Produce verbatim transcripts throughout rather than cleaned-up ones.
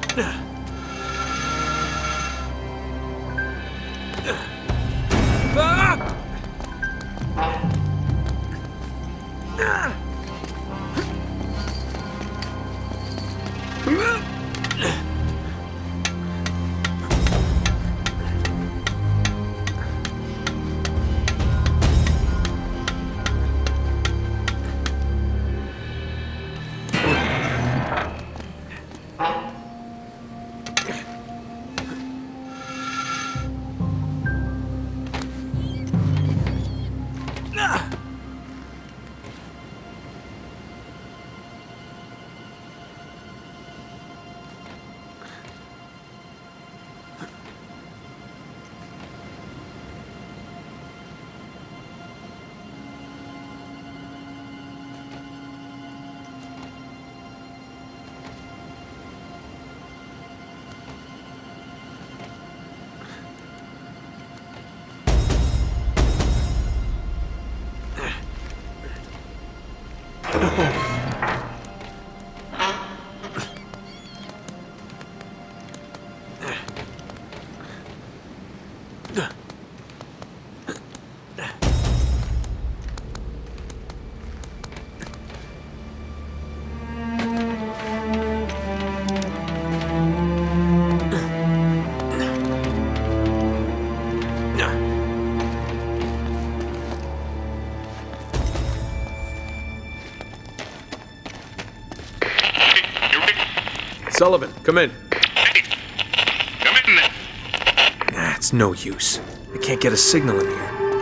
Sullivan, come in. Hey, come in then. Ah, it's no use. I can't get a signal in here.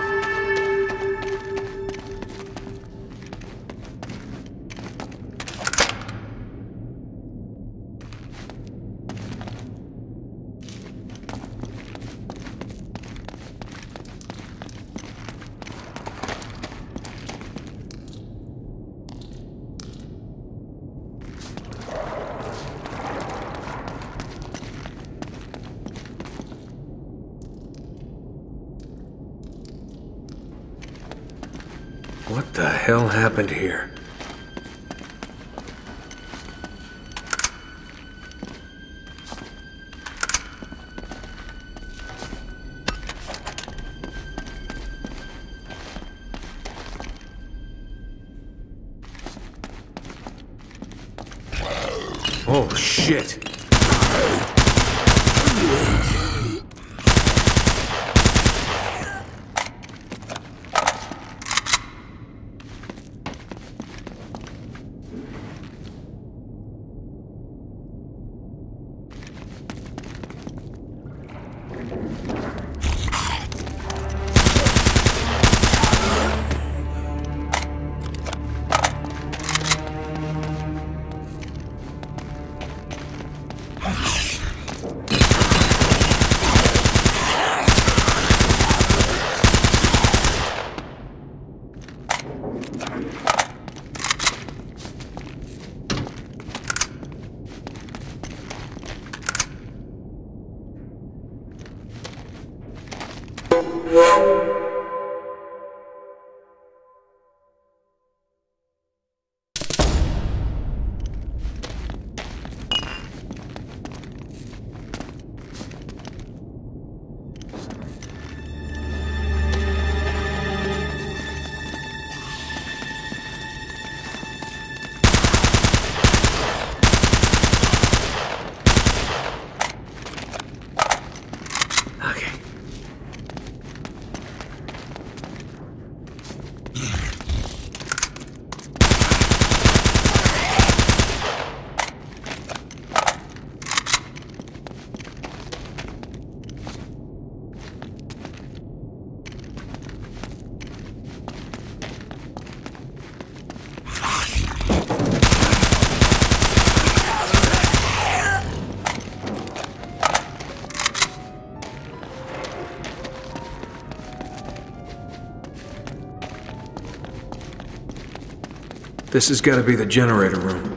What the hell happened here? Oh, shit. This has got to be the generator room.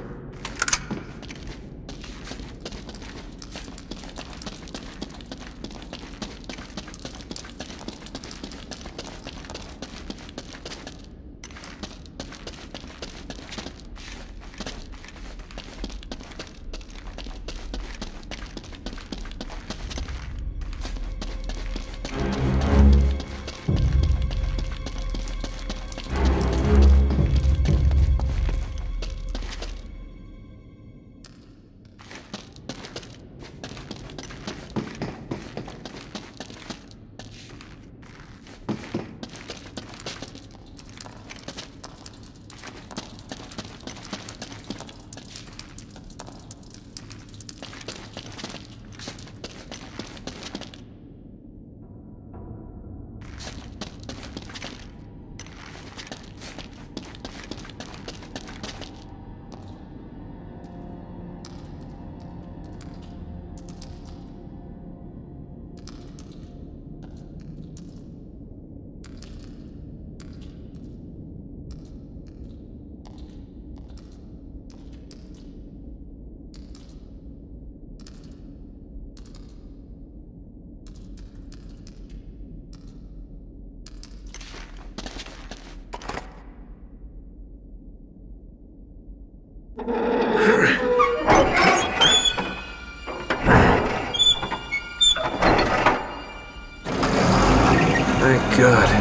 good.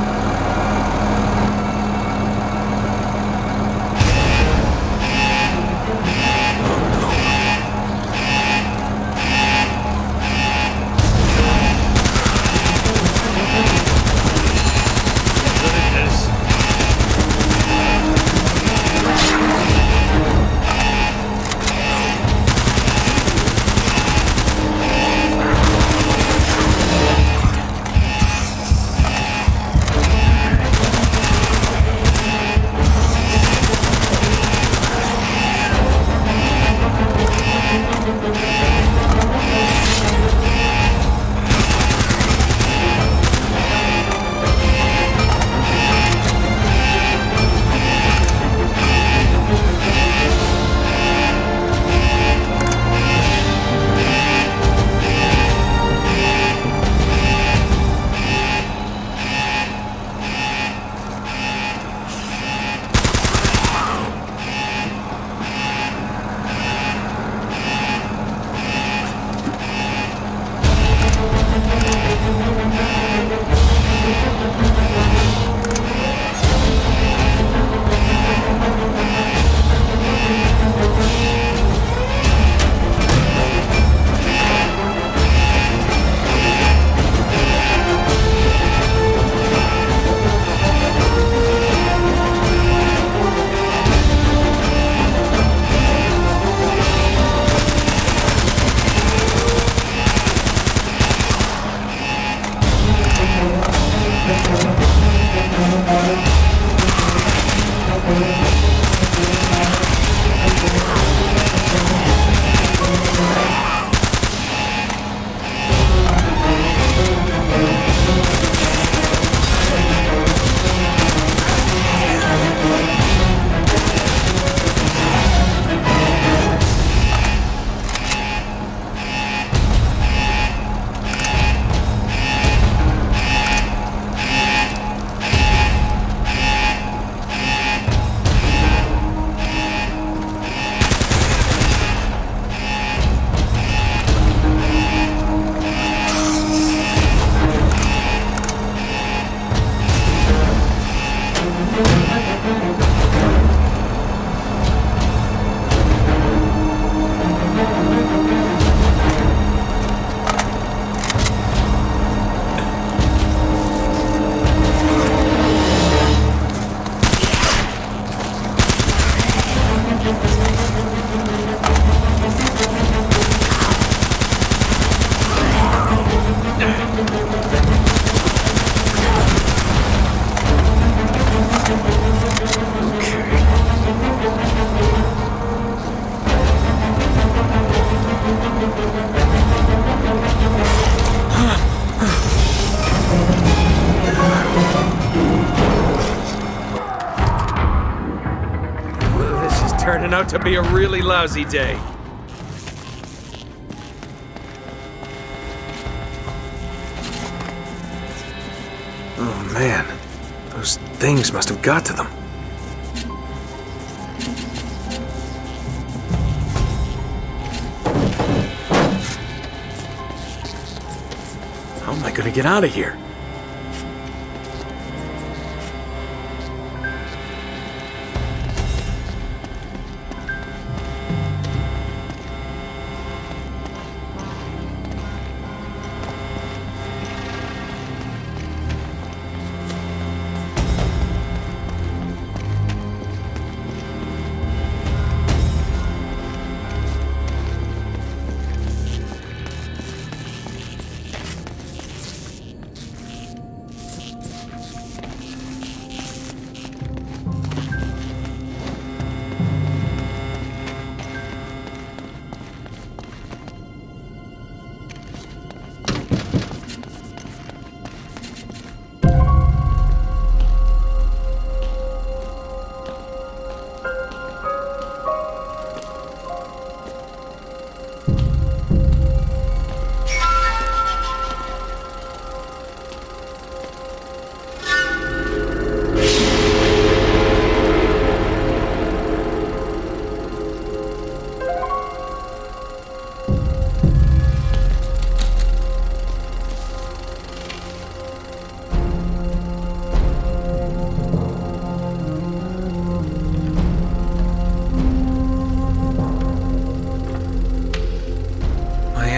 Turning out to be a really lousy day. Oh man, those things must have got to them. How am I gonna get out of here?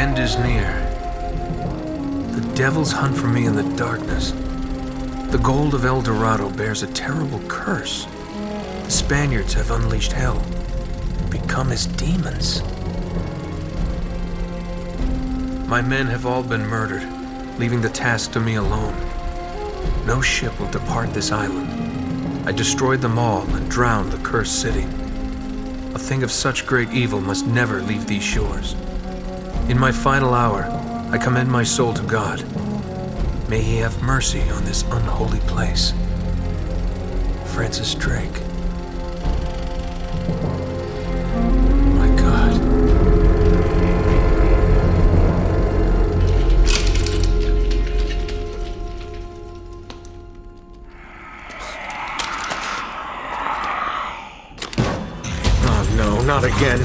end is near. The devils hunt for me in the darkness. The gold of El Dorado bears a terrible curse. The Spaniards have unleashed hell, become as demons. My men have all been murdered, leaving the task to me alone. No ship will depart this island. I destroyed them all and drowned the cursed city. A thing of such great evil must never leave these shores. In my final hour, I commend my soul to God. May he have mercy on this unholy place. Francis Drake. My God. Oh no, not again.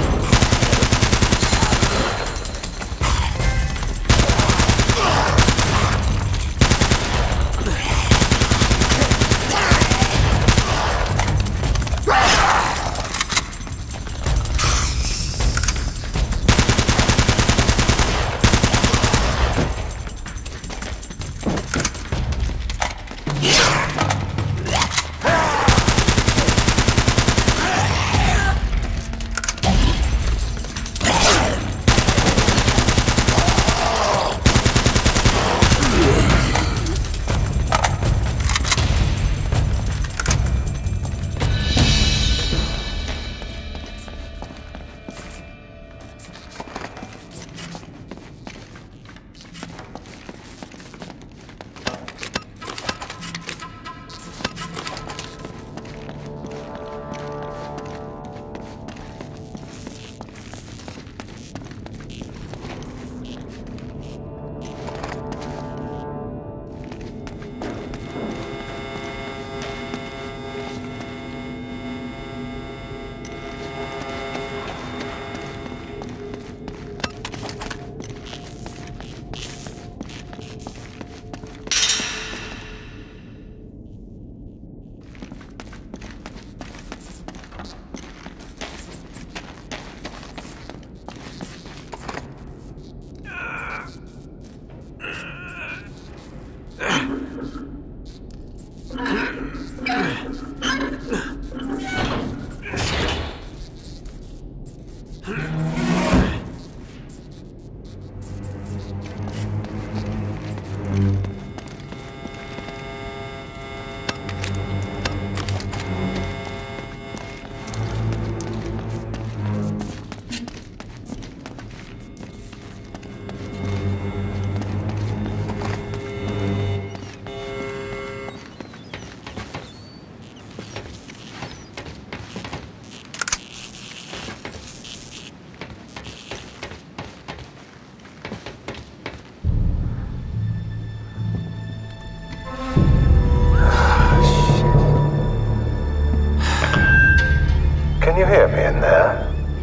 Can you hear me in there?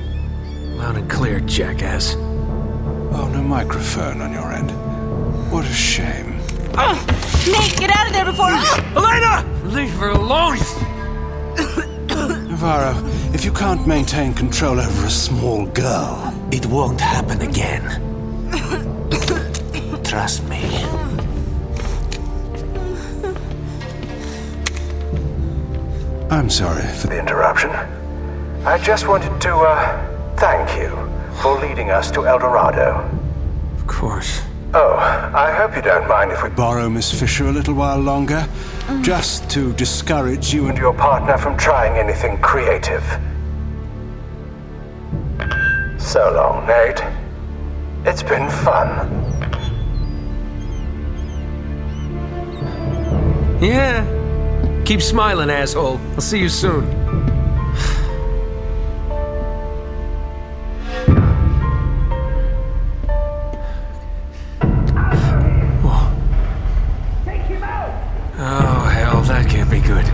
Loud and clear, jackass. Oh, no microphone on your end. What a shame. Oh, Nate, get out of there before... Oh! Elena! Leave her alone! Navarro, if you can't maintain control over a small girl, it won't happen again. Trust me. I'm sorry for The interruption. I just wanted to, uh, thank you for leading us to El Dorado. Of course. Oh, I hope you don't mind if we borrow Miss Fisher a little while longer, just to discourage you and and your partner from trying anything creative. So long, Nate. It's been fun. Yeah. Keep smiling, asshole. I'll see you soon. Oh, hell, that can't be good.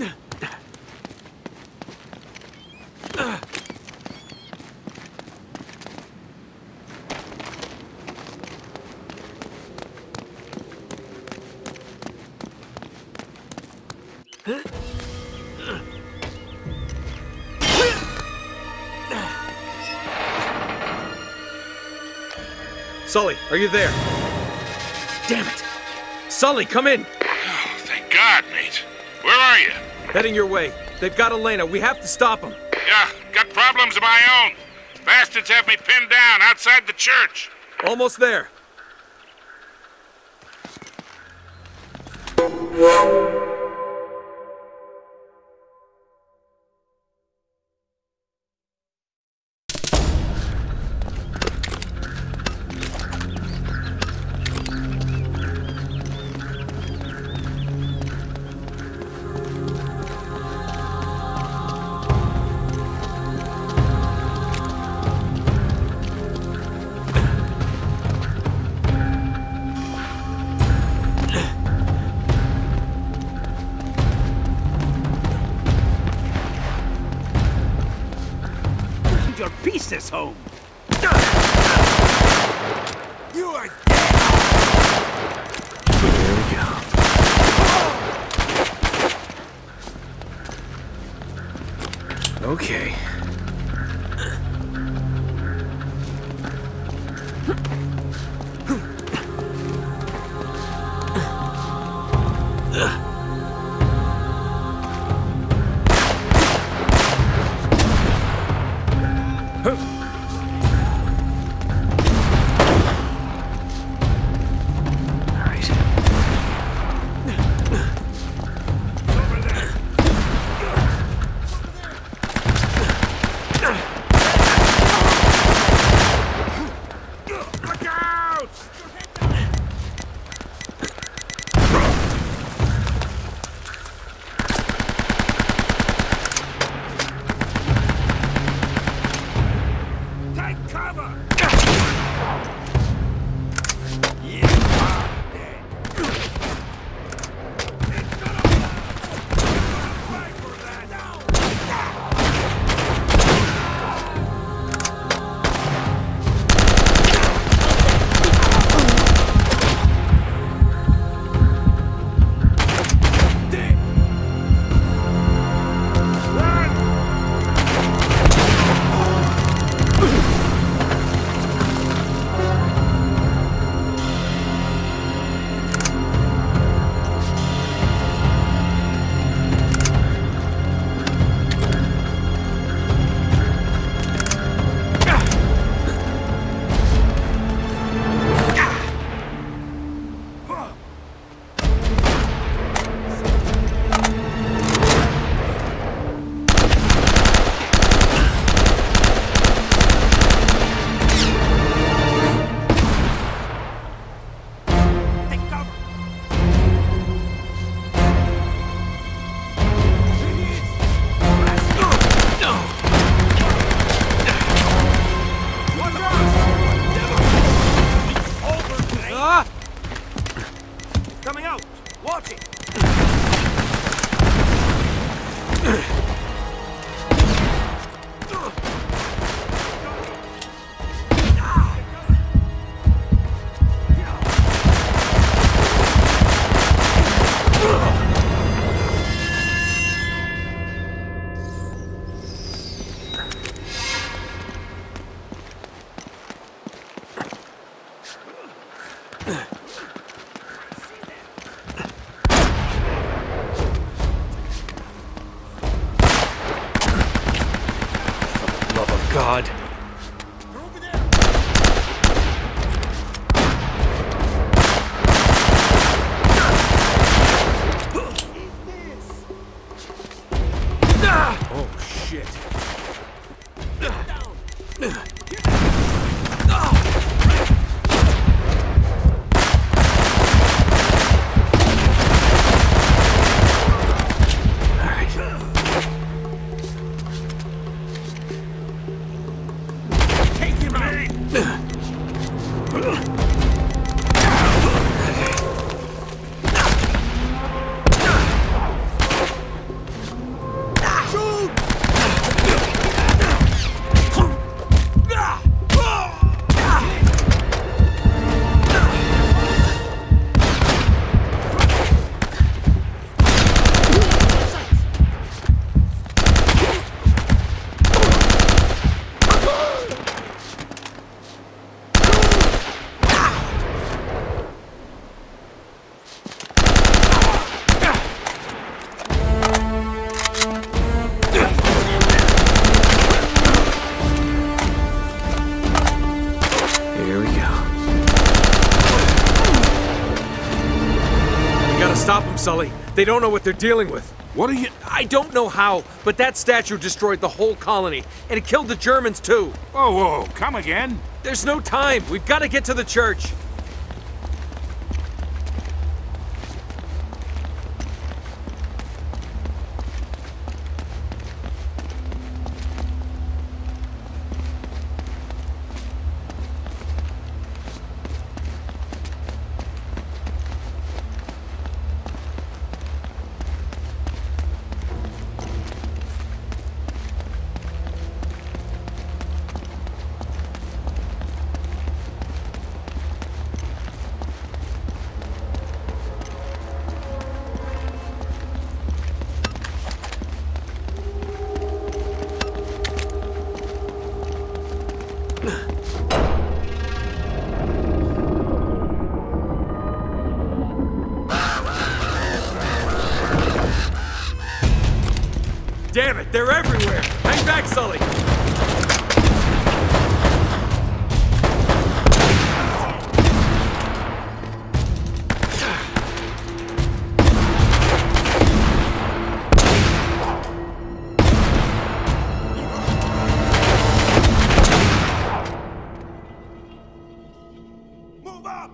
Sully, are you there? Damn it! Sully, come in! Oh, thank God, mate. Where are you? Heading your way. They've got Elena. We have to stop them. Yeah, got problems of my own. Bastards have me pinned down outside the church. Almost there. Your pieces home. You are There we go. Okay. God. Oh, shit. Sully. They don't know what they're dealing with. What are you... I don't know how, but that statue destroyed the whole colony, and it killed the Germans too. Whoa, whoa, come again? There's no time. We've got to get to the church. Damn it, they're everywhere! Hang back, Sully! Move up!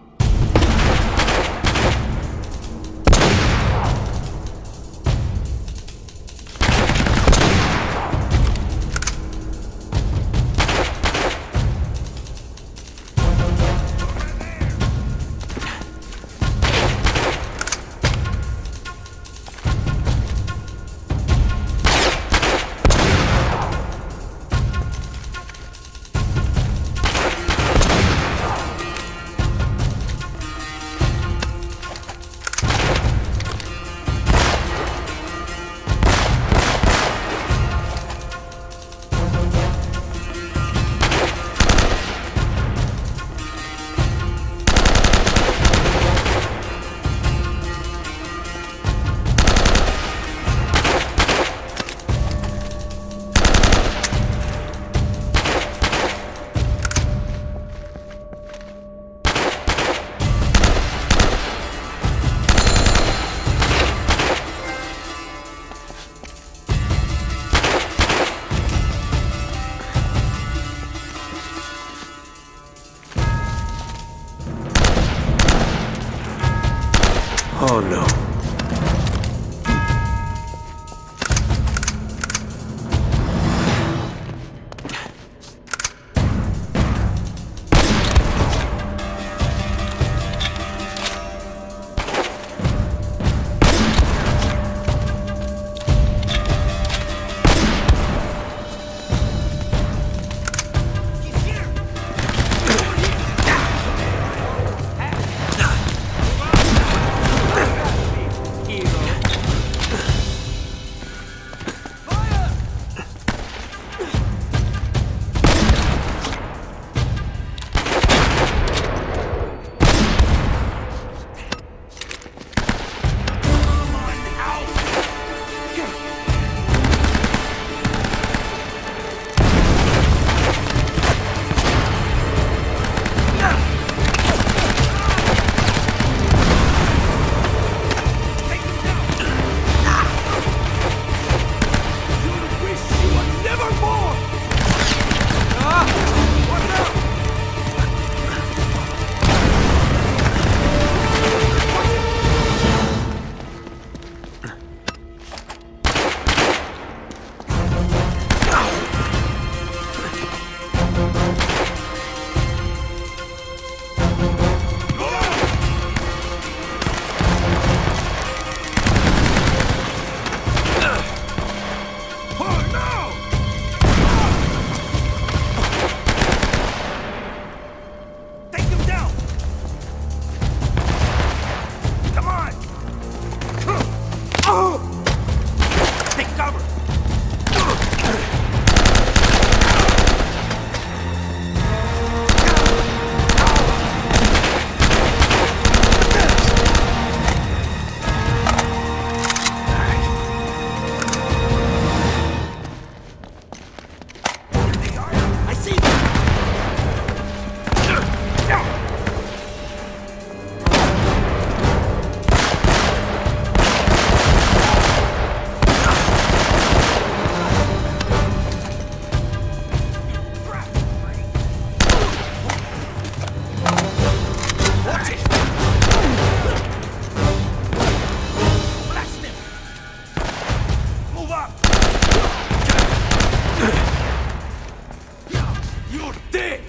You're dead!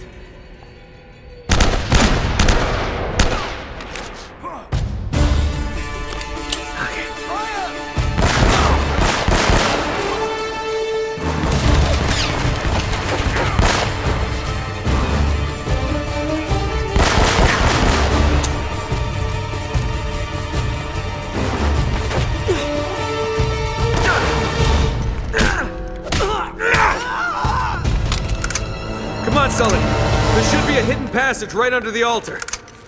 Come on, Sully. There should be a hidden passage right under the altar.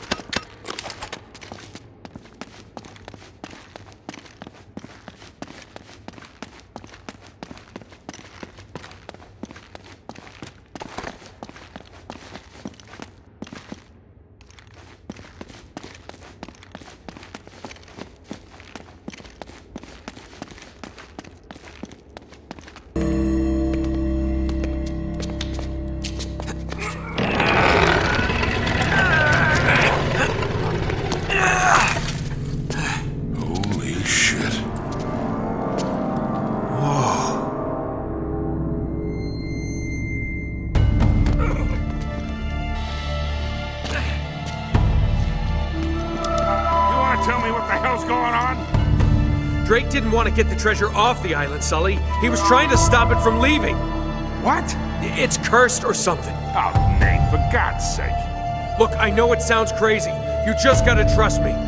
Drake didn't want to get the treasure off the island, Sully. He was trying to stop it from leaving. What? It's cursed or something. Oh, Nate, for God's sake. Look, I know it sounds crazy. You just gotta trust me.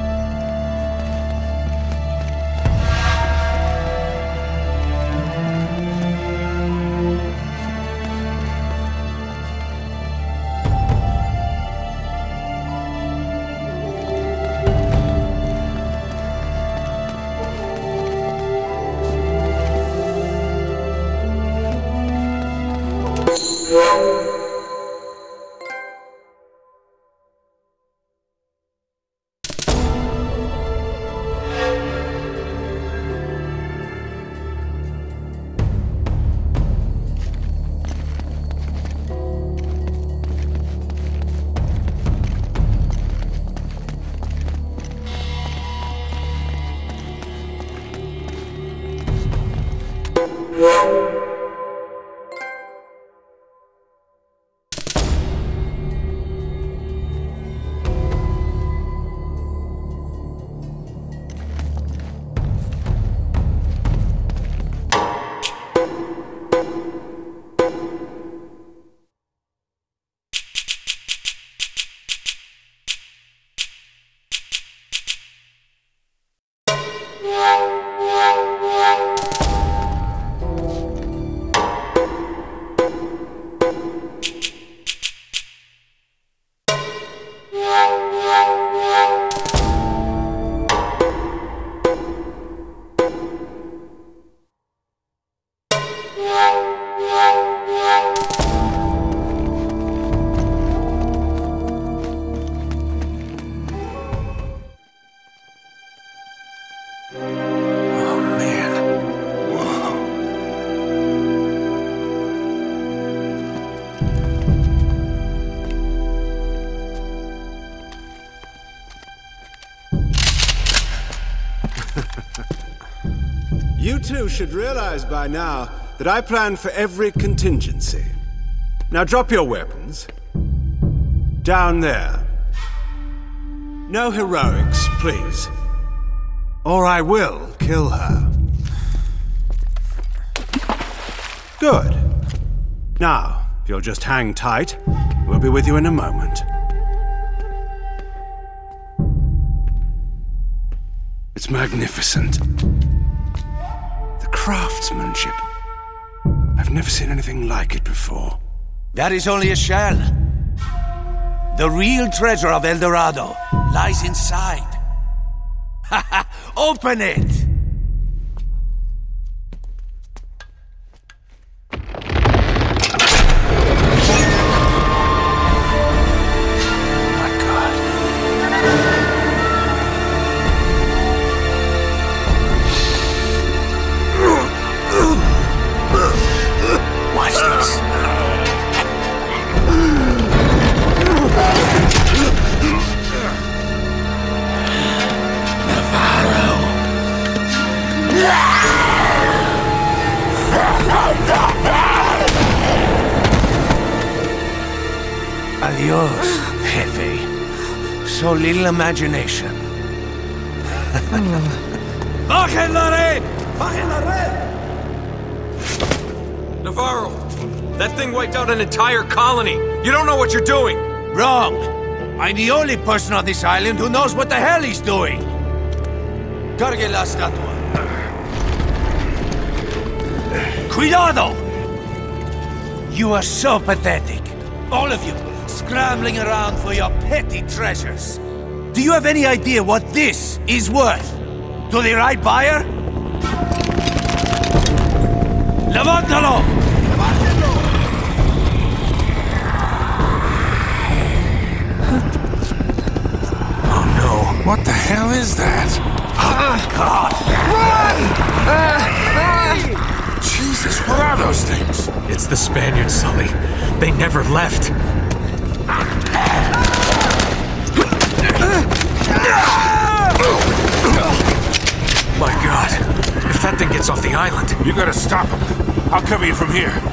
You two should realize by now that I plan for every contingency. Now drop your weapons. Down there. No heroics, please. Or I will kill her. Good. Now, if you'll just hang tight, we'll be with you in a moment. It's magnificent. The craftsmanship. I've never seen anything like it before. That is only a shell. The real treasure of El Dorado lies inside. Open it! Adios, Jefe. So little imagination. Bajen la red! Bajen la red! Navarro, that thing wiped out an entire colony. You don't know what you're doing. Wrong. I'm the only person on this island who knows what the hell he's doing. Cargue la estatua. Cuidado! You are so pathetic. All of you, scrambling around for your petty treasures. Do you have any idea what this is worth? To the right buyer? Levántalo! Oh no, what the hell is that? Oh, God! Jesus, what are those things? It's the Spaniards, Sully. They never left. My God. If that thing gets off the island... You gotta stop him. I'll cover you from here.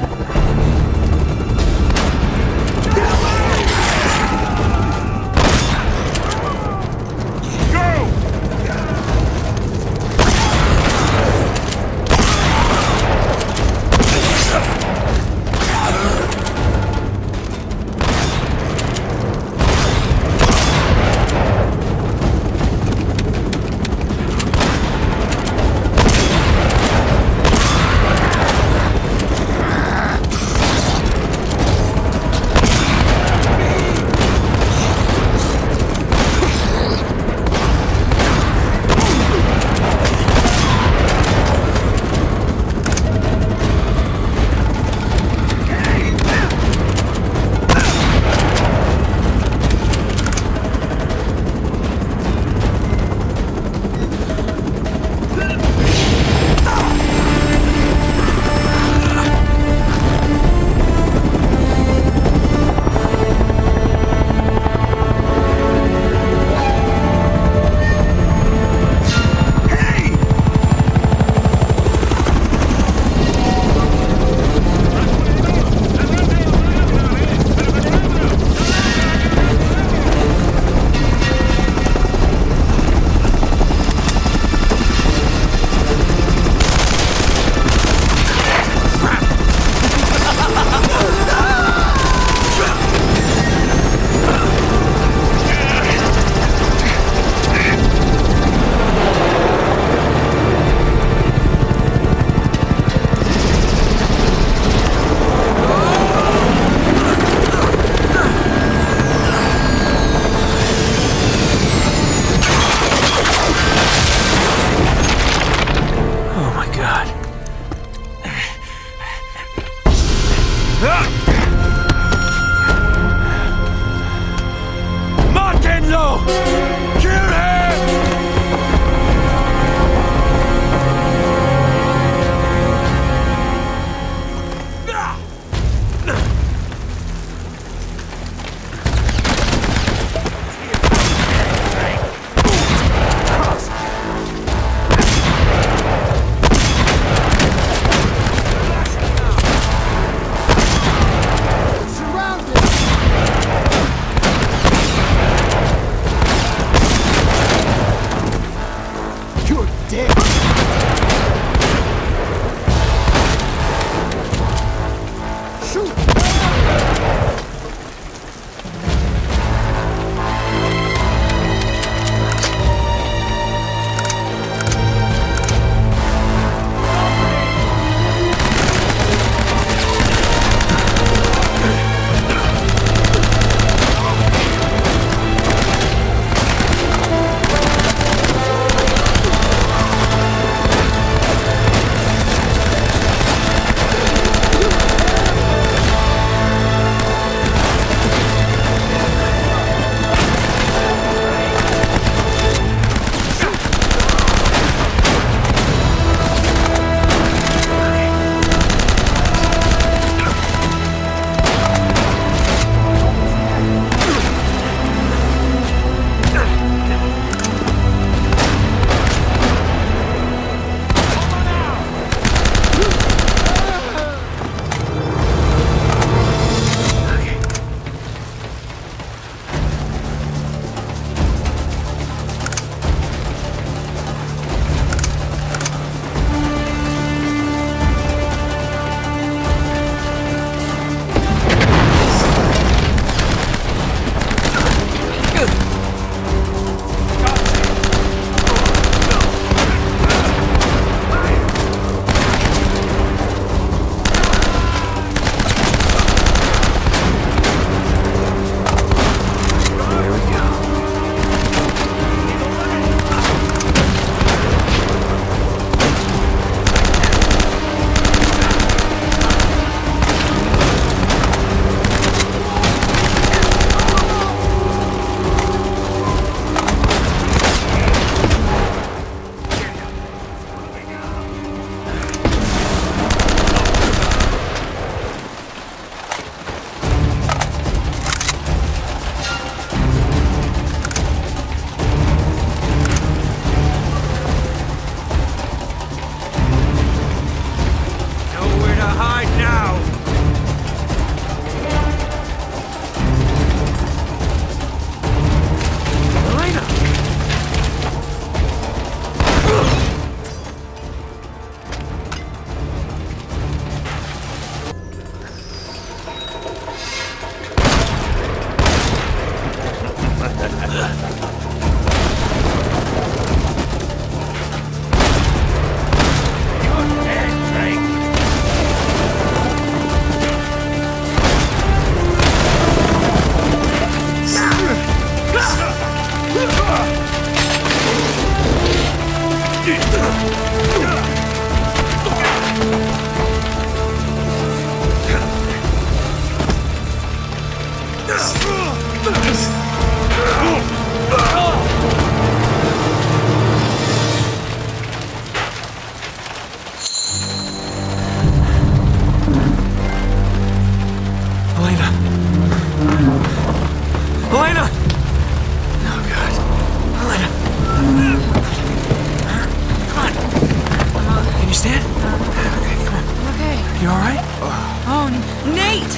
You alright? Oh, Nate!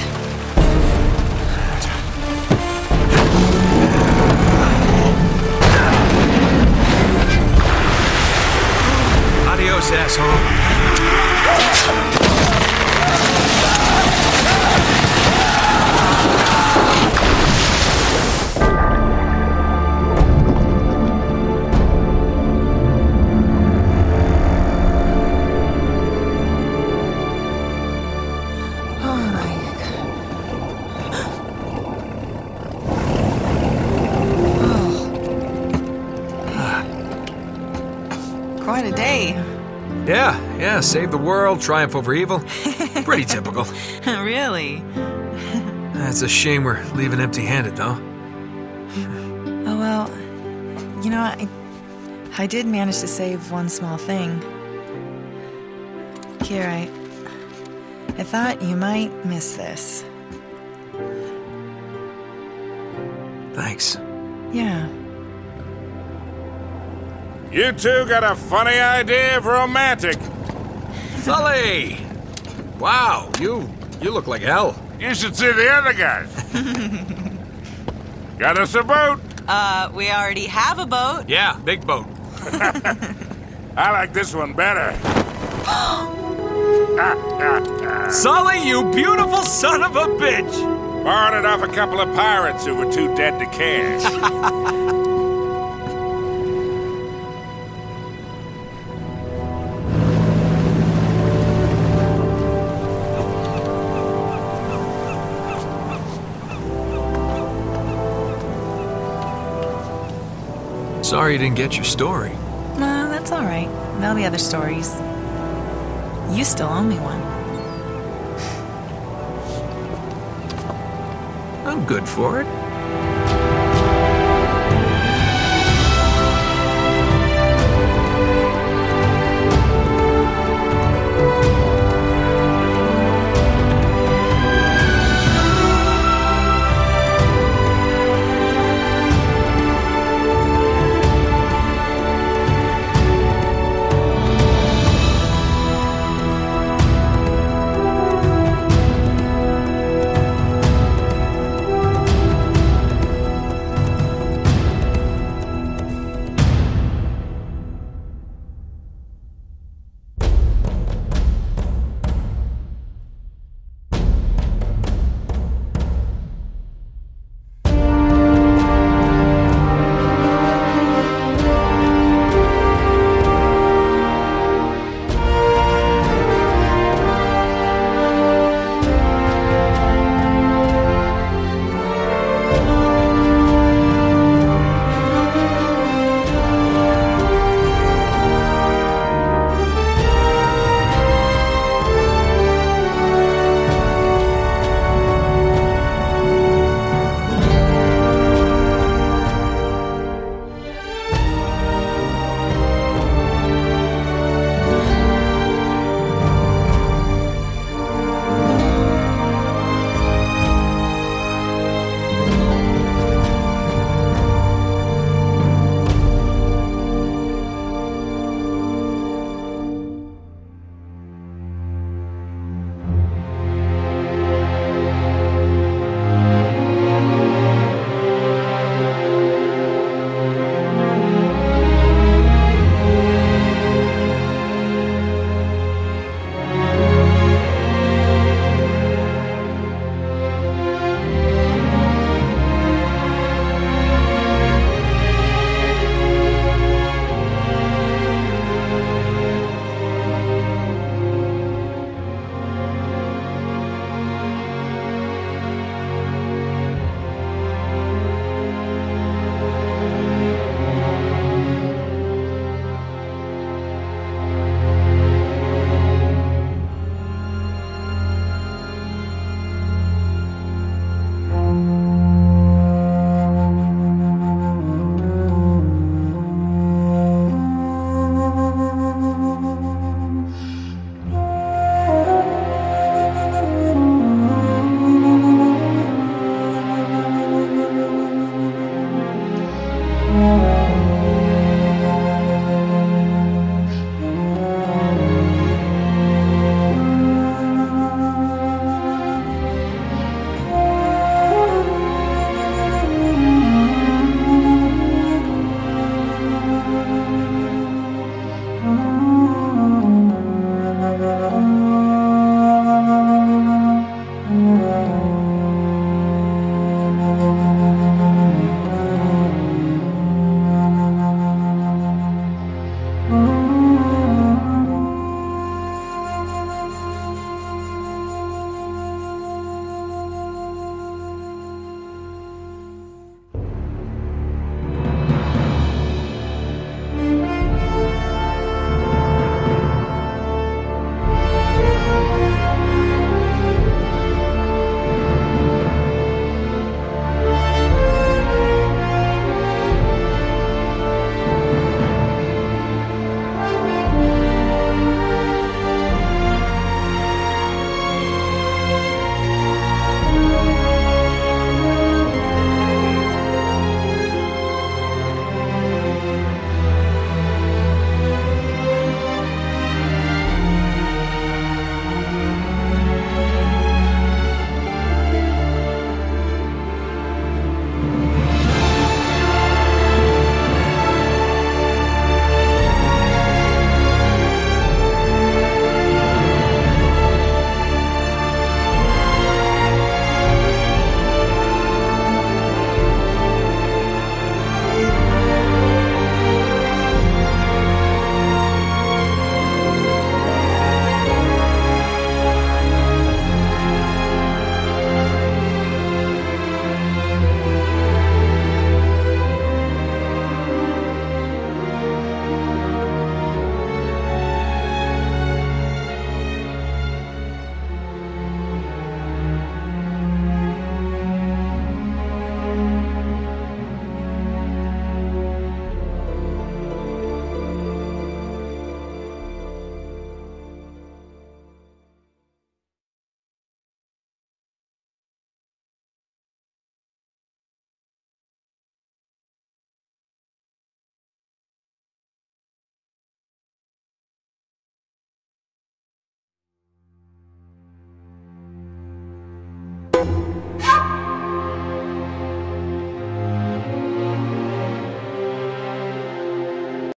Adios, asshole. Quite a day. Yeah, yeah, save the world, triumph over evil. Pretty typical. Really? It's a shame we're leaving empty-handed, though. Oh, well, you know, I, I did manage to save one small thing. Here, I, I thought you might miss this. Thanks. Yeah. You two got a funny idea of romantic. Sully! Wow, you you look like hell. You should see the other guys. Got us a boat. Uh, we already have a boat. Yeah, big boat. I like this one better. Sully, you beautiful son of a bitch! Borrowed it off a couple of pirates who were too dead to cash. Sorry you didn't get your story. Well, that's all right. There'll be other stories. You still owe me one. I'm good for it.